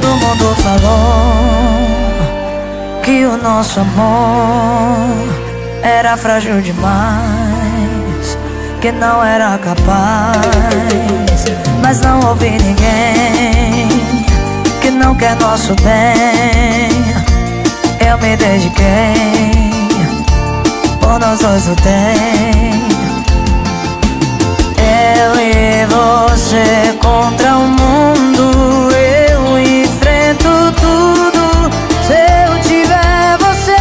Todo mundo falou que o nosso amor era frágil demais, que não era capaz. Mas não ouvi ninguém que não quer nosso bem. Eu me dediquei, por nós dois lutei. Eu e você contra o mundo, eu enfrento tudo se eu tiver você.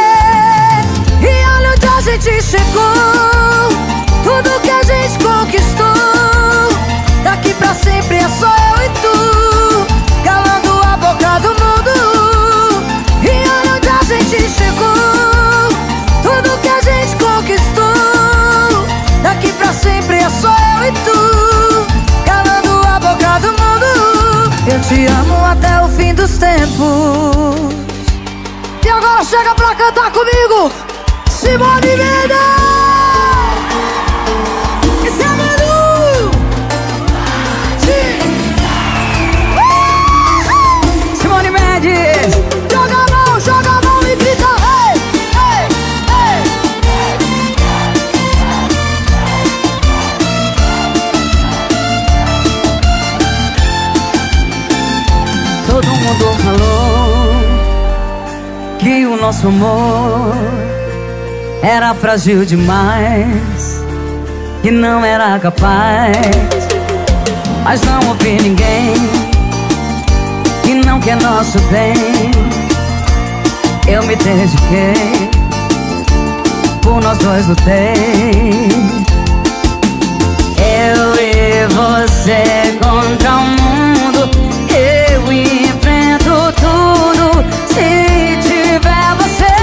E olha onde a gente chegou, tudo que a gente conquistou. Daqui pra sempre é só eu e tu, calando a boca do mundo. E olha onde a gente chegou, tudo que a gente conquistou. Daqui pra sempre é só eu e tu, calando a boca do mundo. Eu te amo até o fim dos tempos. E agora chega pra cantar comigo, Simone Mendes! Esse é Manu! Simone Mendes! Joga a mão e grita: ei, ei, ei! Todo mundo falou que o nosso amor era frágil demais, que não era capaz. Mas não ouvi ninguém que não quer nosso bem. Eu me dediquei, por nós dois lutei. Eu e você contra o mundo, eu enfrento tudo se tiver você.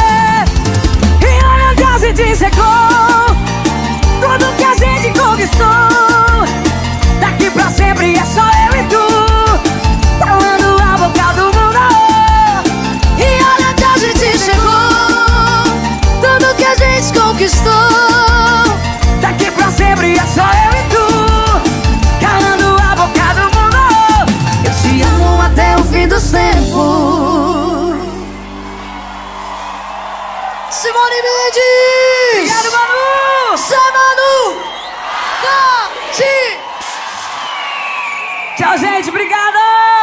E olha onde a gente chegou, tudo que a gente conquistou. Daqui pra sempre é só eu e tu, calando a boca do mundo. E olha onde a gente chegou, tudo que a gente conquistou. Daqui pra sempre é só eu e tu, calando a boca do mundo. Eu te amo até o fim dos tempos. Simone Mendes! Obrigado, Manu! Zé Manu! Tchau, gente, obrigado!